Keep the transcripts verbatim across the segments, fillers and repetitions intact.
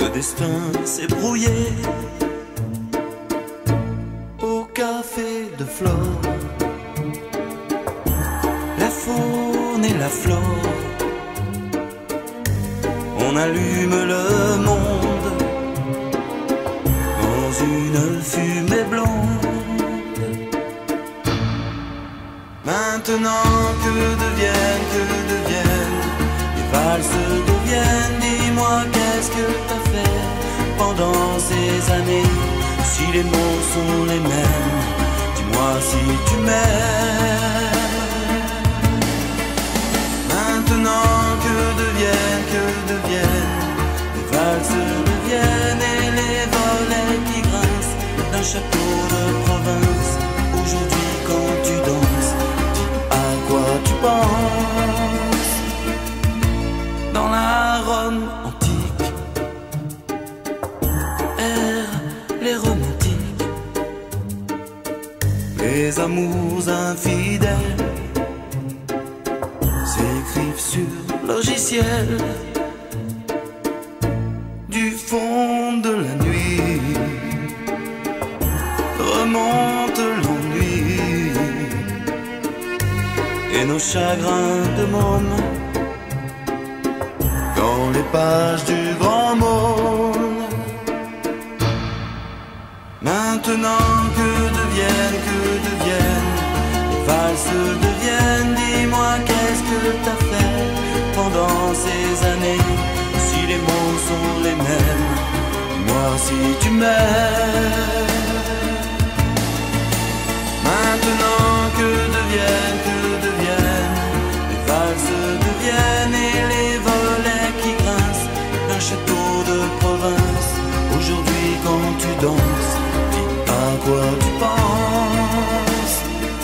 Le destin s'est brouillé au café de Flore. La faune et la flore, on allume le monde dans une fumée blonde. Maintenant que deviennent, que deviennent les valses deviennent. Dis-moi qu'est-ce que t'as fait pendant ces années? Si les mots sont les mêmes, dis-moi si tu m'aimes. Maintenant que deviennent, que deviennent les valses deviennent et les volets qui grincent d'un château de province. Aujourd'hui quand tu danses, dis à quoi tu penses. Dans la Rome antique errent les romantiques, les amours infidèles s'écrivent sur logiciel du fond de la nuit. Remonte l'ennui et nos chagrins de môme dans les pages du grand monde. Maintenant que deviennent, que deviennent les valses deviennent. Dis-moi qu'est-ce que t'as fait pendant ces années? Si les mots sont les mêmes, dis-moi si tu m'aimes. Maintenant que deviennent, que deviennent les valses deviennent et les volets qui grincent d'un château de province. Aujourd'hui quand tu danses, dis à quoi tu penses.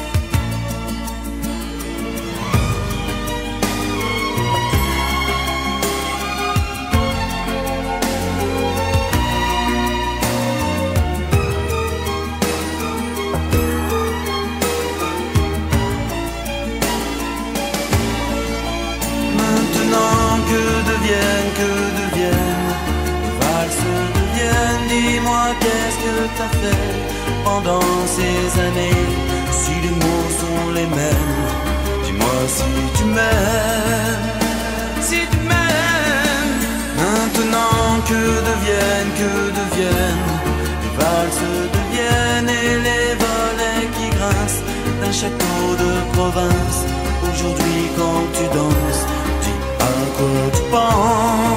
Que deviennent les valses deviennent. Dis-moi qu'est-ce que t'as fait pendant ces années? Si les mots sont les mêmes, dis-moi si tu m'aimes. Si tu m'aimes. Maintenant que deviennent, que deviennent les valses deviennent et les volets qui grincent d'un château de province. Aujourd'hui quand tu danses, dis à quoi tu penses.